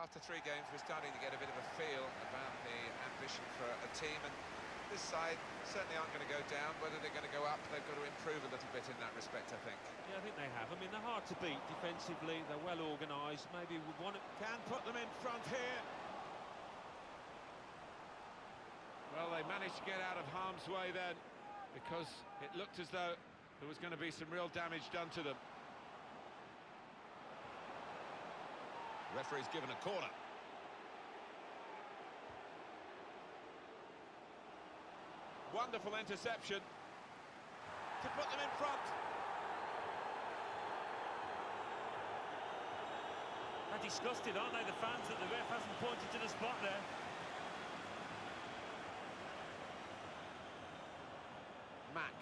after 3 games, we're starting to get a bit of a feel about the ambition for a team, and this side certainly aren't going to go down. Whether they're going to go up, they've got to improve a little bit in that respect, I think. Yeah, I think they have. I mean, they're hard to beat defensively, they're well organised, maybe with one... Can put them in front here. Well, they managed to get out of harm's way then, because it looked as though there was going to be some real damage done to them. The referee's given a corner. Wonderful interception to put them in front. They're disgusted, aren't they, the fans, that the ref hasn't pointed to the spot there. Mack.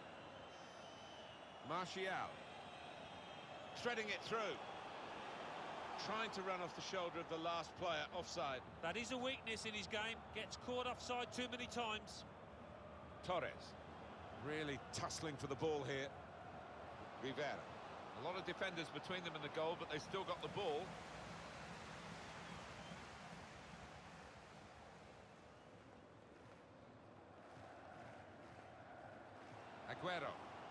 Martial. Threading it through. Trying to run off the shoulder of the last player, offside. That is a weakness in his game, gets caught offside too many times. Torres. Really tussling for the ball here. Rivera. A lot of defenders between them and the goal, but they've still got the ball. Aguero.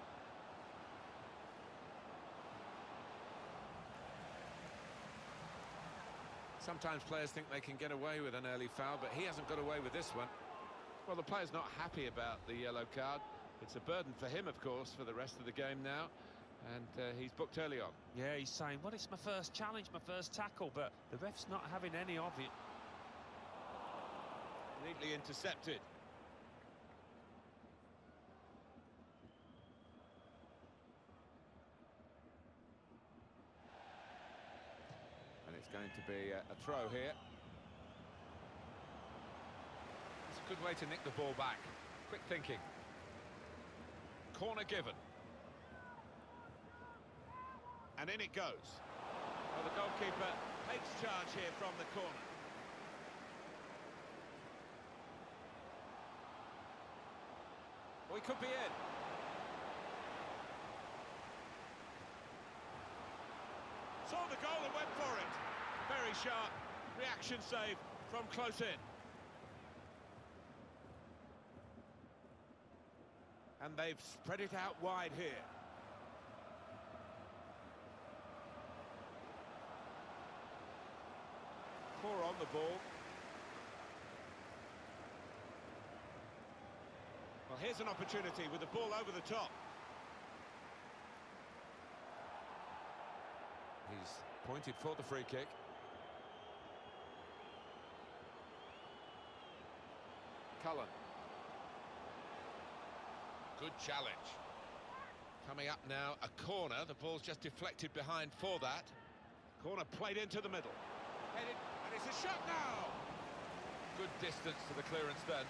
Sometimes players think they can get away with an early foul, but he hasn't got away with this one. Well, the player's not happy about the yellow card. It's a burden for him, of course, for the rest of the game now. And he's booked early on. Yeah, he's saying, well, it's my first challenge, my first tackle, but the ref's not having any of it. Neatly intercepted. And it's going to be a throw here. It's a good way to nick the ball back. Quick thinking. Corner given. And in it goes. Well, the goalkeeper takes charge here from the corner. Well, he could be in. Saw the goal and went for it. Very sharp reaction save from close in. And they've spread it out wide here. Poor on the ball. Well, here's an opportunity with the ball over the top. He's pointed for the free kick. Cullen. Good challenge. Coming up now, a corner. The ball's just deflected behind for that. Corner played into the middle. Headed, and it's a shot now! Good distance to the clearance then.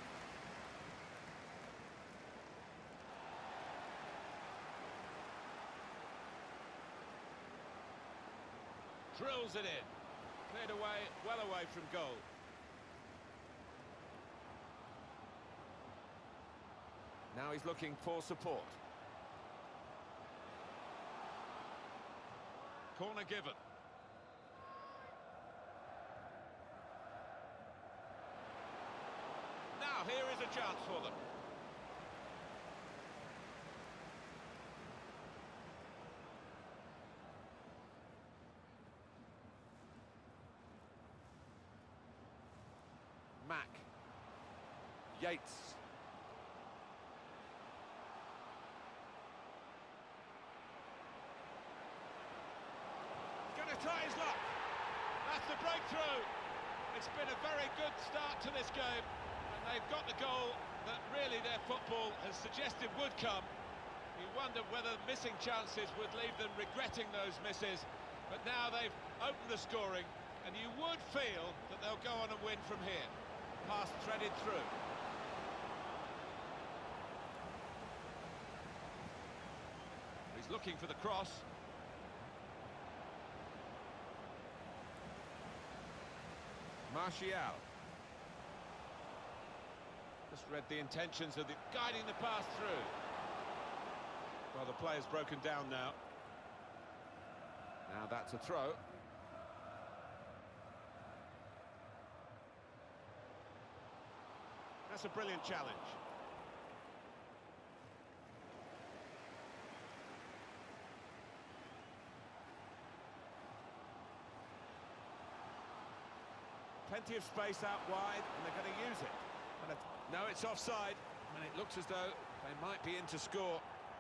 Drills it in. Cleared away, well away from goal. Now he's looking for support. Corner given. Now here is a chance for them. Mack. Yates. Going to try his luck. That's the breakthrough. It's been a very good start to this game, and they've got the goal that really their football has suggested would come. You wonder whether missing chances would leave them regretting those misses, but now they've opened the scoring, and you would feel that they'll go on and win from here. Pass threaded through. He's looking for the cross. Martial. Just read the intentions of the guiding the pass through. Well, the player's broken down now. Now that's a throw. That's a brilliant challenge. Plenty of space out wide, and they're going to use it. No, it's offside, and it looks as though they might be in to score.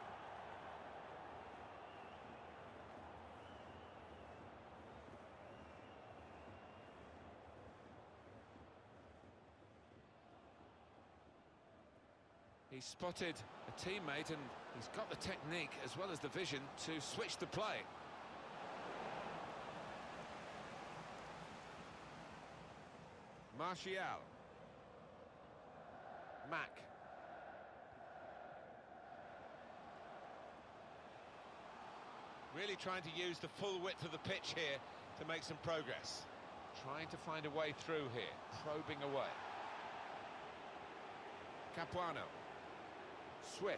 He's spotted a teammate, and he's got the technique as well as the vision to switch the play. Martial. Mack. Really trying to use the full width of the pitch here to make some progress. Trying to find a way through here, probing away. Capuano. Swift.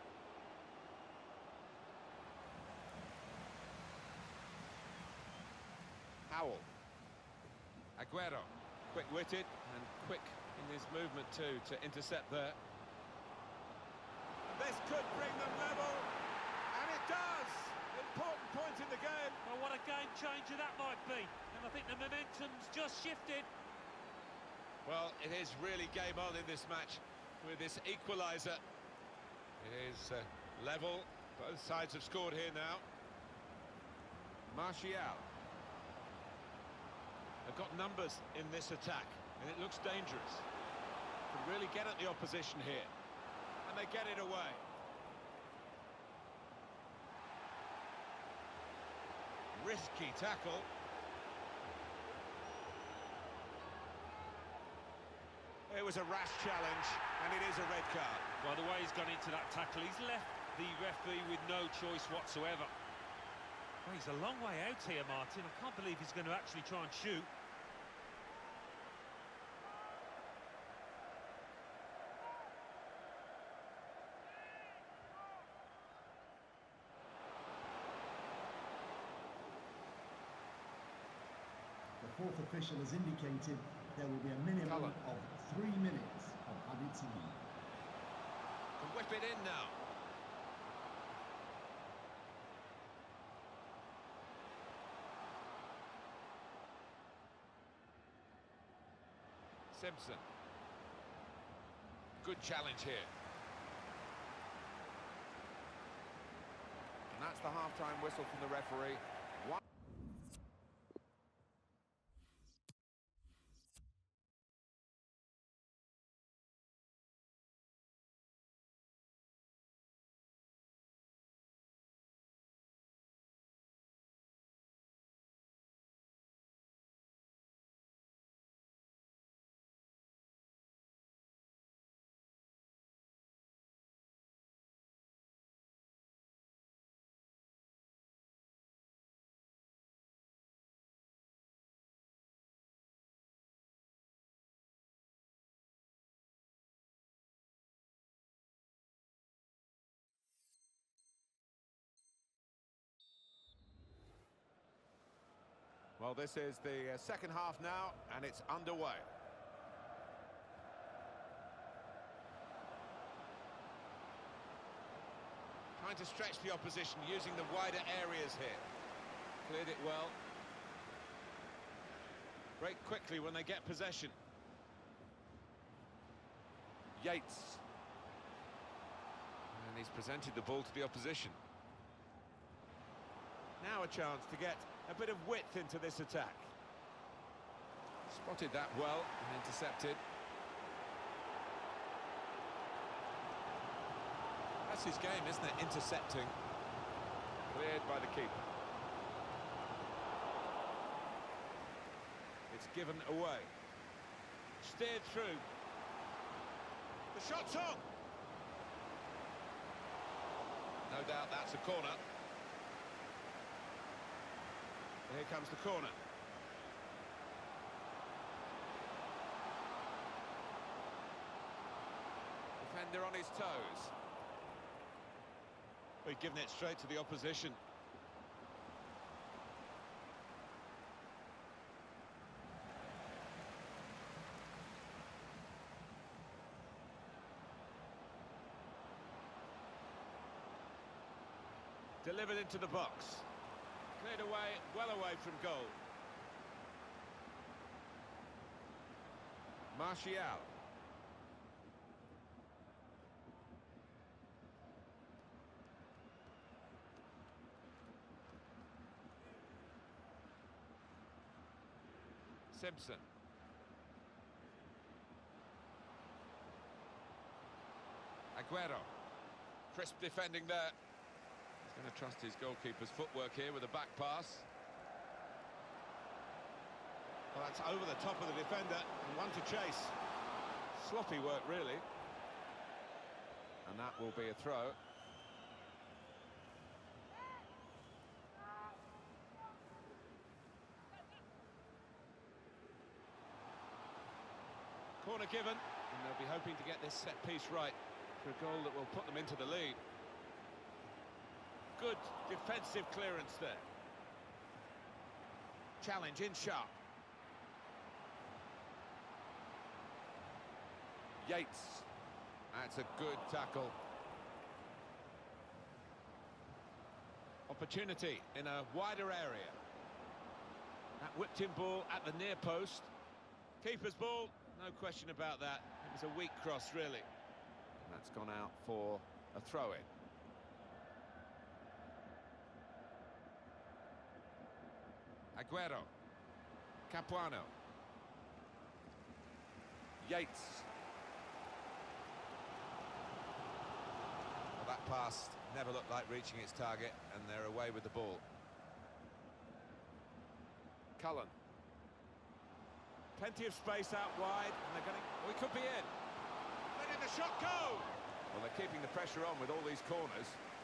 Howell. Aguero. Quick-witted and quick in his movement too to intercept there. This could bring them level, and it does! Important point in the game. Well, what a game changer that might be, and I think the momentum's just shifted. Well, it is really game on in this match with this equaliser. It is level. Both sides have scored here now. Martial. They've got numbers in this attack, and it looks dangerous. Can really get at the opposition here, and they get it away. Risky tackle. It was a rash challenge, and it is a red card. Well, the way he's gone into that tackle, he's left the referee with no choice whatsoever. Well, he's a long way out here, Martin. I can't believe he's going to actually try and shoot. The fourth official has indicated there will be a minimum of 3 minutes of added time. Can whip it in now. Simpson. Good challenge here. And that's the half-time whistle from the referee. Well, this is the second half now, and it's underway. Trying to stretch the opposition using the wider areas here. Cleared it well. Break quickly when they get possession. Yates. And he's presented the ball to the opposition. Now a chance to get a bit of width into this attack. Spotted that well and intercepted. That's his game, isn't it? Intercepting. Cleared by the keeper. It's given away. Steered through. The shot's on! No doubt that's a corner. Here comes the corner. Defender on his toes. We've given it straight to the opposition. Delivered into the box. Cleared away, well away from goal. Martial. Simpson. Aguero. Crisp defending there. He's going to trust his goalkeeper's footwork here with a back pass. Well, that's over the top of the defender and one to chase. Sloppy work, really. And that will be a throw. Corner given, and they'll be hoping to get this set piece right for a goal that will put them into the lead. Good defensive clearance there. Challenge in sharp. Yates. That's a good tackle. Opportunity in a wider area. That whipped-in ball at the near post. Keeper's ball, no question about that. It was a weak cross, really. That's gone out for a throw-in. Aguero. Capuano. Yates. Well, that pass never looked like reaching its target, and they're away with the ball. Cullen. Plenty of space out wide, and they're going to... We could be in. Letting the shot go! Well, they're keeping the pressure on with all these corners.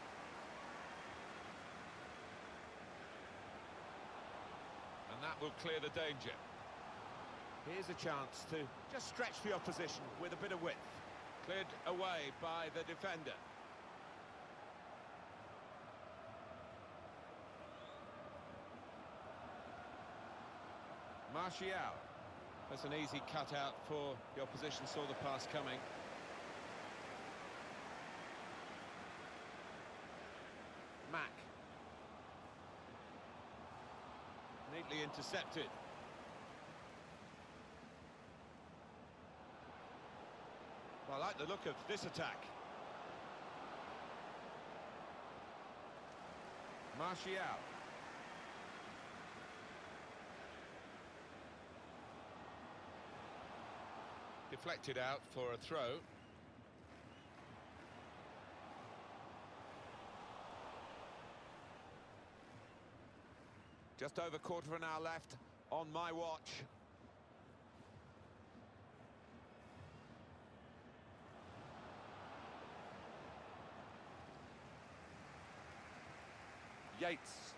And that will clear the danger. Here's a chance to just stretch the opposition with a bit of width. Cleared away by the defender. Martial. That's an easy cutout for the opposition, saw the pass coming. Mack. Neatly intercepted. Well, I like the look of this attack. Martial. Deflected out for a throw. Just over quarter of an hour left on my watch. Yates.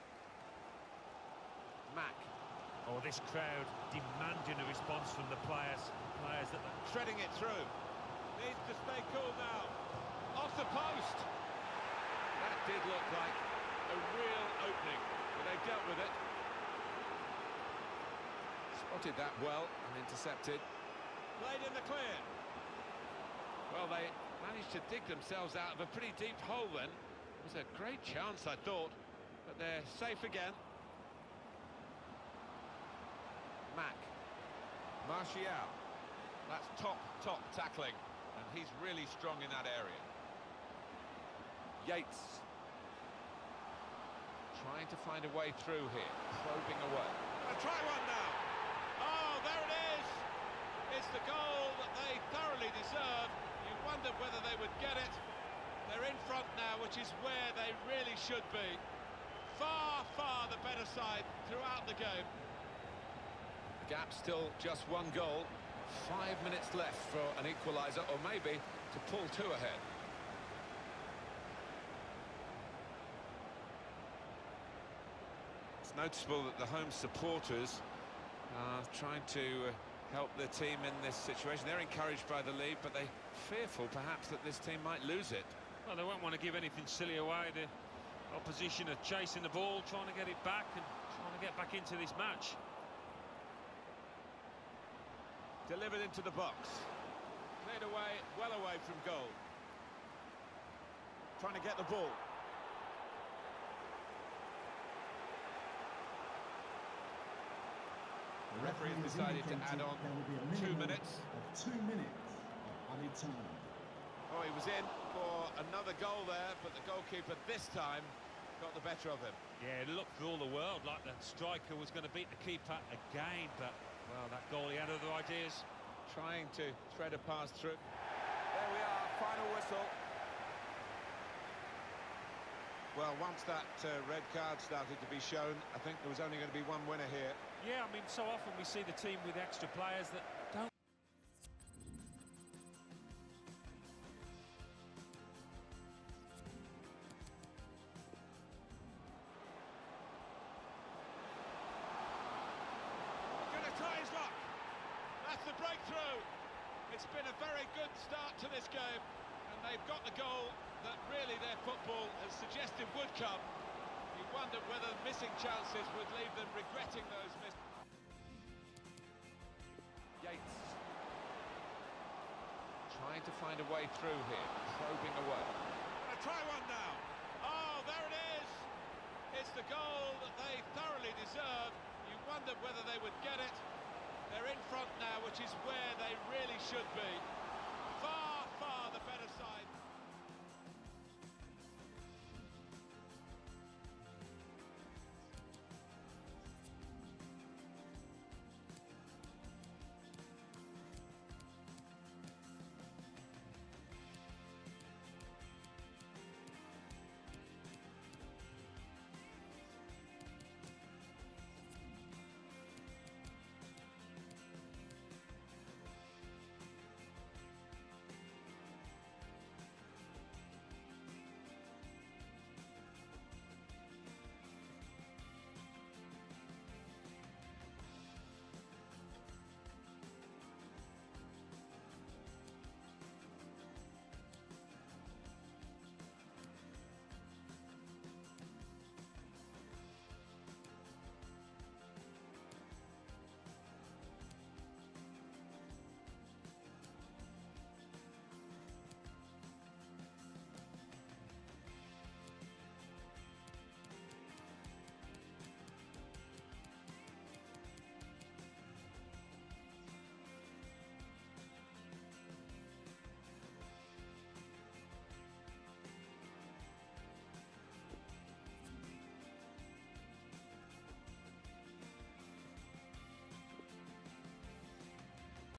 Mack. Oh, this crowd demanding a response from the players. Players that are Threading it through. Needs to stay cool now. Off the post. That did look like a real opening, but they dealt with it. Spotted that well and intercepted. Played in the clear. Well, they managed to dig themselves out of a pretty deep hole then. It was a great chance, I thought, but they're safe again. Mack. Martial. That's top tackling, and he's really strong in that area. Yates. Trying to find a way through here, probing away. Gonna try one now. Oh, there it is. It's the goal that they thoroughly deserve. You wondered whether they would get it. They're in front now, which is where they really should be. Far, far the better side throughout the game. The gap still just one goal. 5 minutes left for an equaliser, or maybe to pull two ahead. It's noticeable that the home supporters are trying to help their team in this situation. They're encouraged by the lead, but they're fearful perhaps that this team might lose it. well, they won't want to give anything silly away. The opposition are chasing the ball, trying to get it back and trying to get back into this match. Delivered into the box. Cleared away, well away from goal. Trying to get the ball. referee has decided to add on there will be a 2 minimum minutes. of 2 minutes of added time. Oh, he was in for another goal there, but the goalkeeper this time got the better of him. Yeah, it looked for all the world like the striker was going to beat the keeper again, but, well, that goalie had other ideas. Trying to thread a pass through. There we are, final whistle. Well, once that red card started to be shown, I think there was only going to be one winner here. Yeah, I mean, so often we see the team with extra players that don't... Gonna try his luck. That's the breakthrough. It's been a very good start to this game, and they've got the goal that really their football has suggested would come. You wondered whether missing chances would leave them regretting those missed. Yates. Trying to find a way through here, probing away. Gonna try one now. Oh, there it is. It's the goal that they thoroughly deserve. You wondered whether they would get it. They're in front now, which is where they really should be.